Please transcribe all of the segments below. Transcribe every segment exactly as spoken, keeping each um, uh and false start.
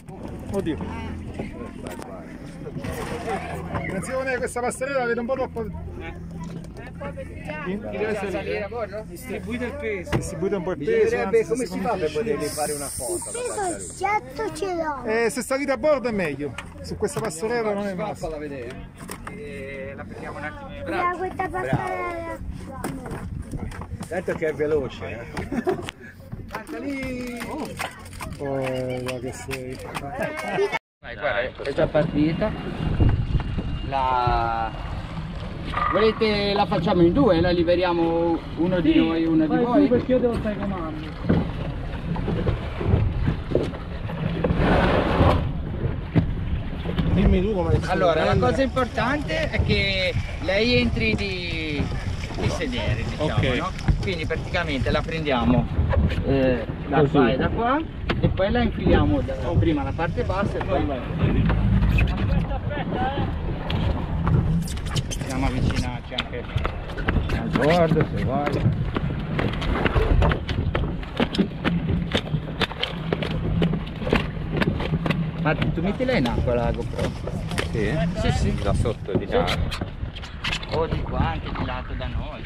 Oddio. Attenzione, questa passerella la vedo un po' troppo. Chi deve salire? Distribuite il peso. Distribuite un po' il peso. Anzi, come si fa per potergli fare una foto? Il soggetto ce l'ho. Eh, se salite a bordo è meglio. Su questa passerella non è male. Falla vedere. E la prendiamo un attimo. Da questa passerella. Detto che è veloce. Eh. Guarda lì. Oh, guarda che sei. Vai, guarda, è già partita. La... Volete la facciamo in due? La liberiamo uno sì, di noi e uno di voi? Perché io devo stare comando. Dimmi tu come stai. Allora, la cosa importante è che lei entri di, di sedere, diciamo, okay. No? Quindi praticamente la prendiamo eh, da qua e da qua e poi la infiliamo da, prima la parte bassa e poi vai. Aspetta, aspetta, eh! Andiamo a avvicinarci anche al bordo se vuoi. Marti, tu mettila in acqua la GoPro? Sì? Sì, sì. Da sotto di là. O di qua, anche di lato da noi.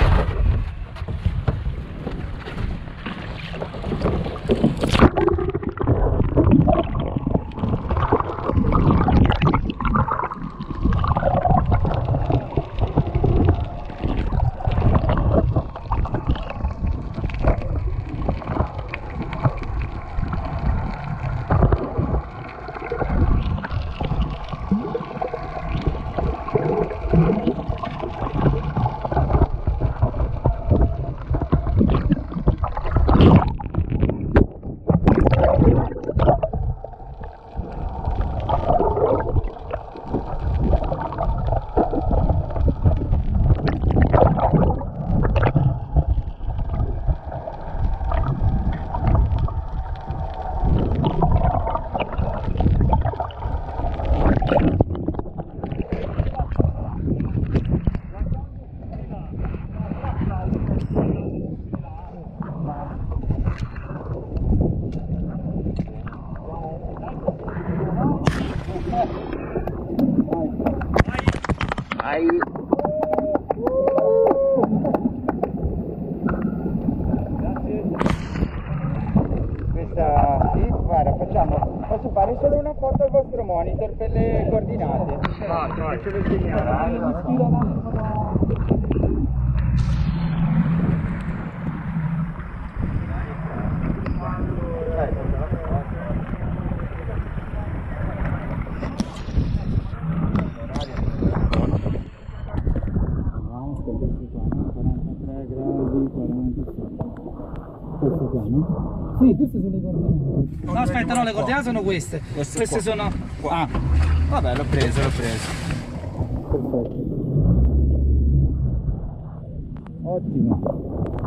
Vai. Questa sì, guarda, facciamo, posso fare solo una foto al vostro monitor per le coordinate. No, no, ce lo segnalo. Queste qua, no? Sì, queste sono le coordinate. No, aspetta, no, le coordinate sono queste. Queste, queste sono... Ah, vabbè, l'ho preso, l'ho preso. Perfetto. Ottimo.